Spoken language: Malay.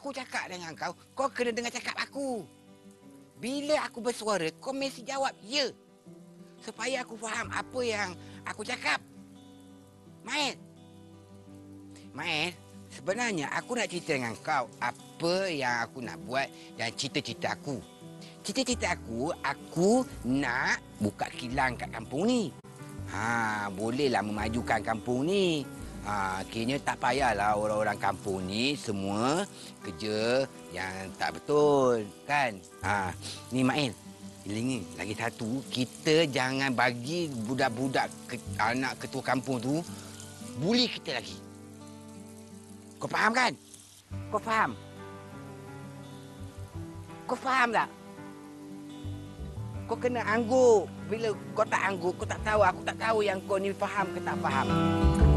aku cakap dengan kau, kau kena dengar cakap aku. Bila aku bersuara, kau mesti jawab ya. Supaya aku faham apa yang aku cakap. Mael. Mael, sebenarnya aku nak cerita dengan kau apa yang aku nak buat dan cita-cita aku. Cita-cita aku nak buka kilang kat kampung ni. Bolehlah memajukan kampung ni. Akhirnya tak payahlah orang-orang kampung ni semua kerja yang tak betul, kan? Ni Mail, ni lagi satu, kita jangan bagi budak-budak anak ketua kampung tu buli kita lagi. Kau faham kan? Kau faham? Kau faham tak? Kau kena angguk. Bila kau tak angguk, kau tak tahu. Aku tak tahu yang kau ni faham ke tak faham.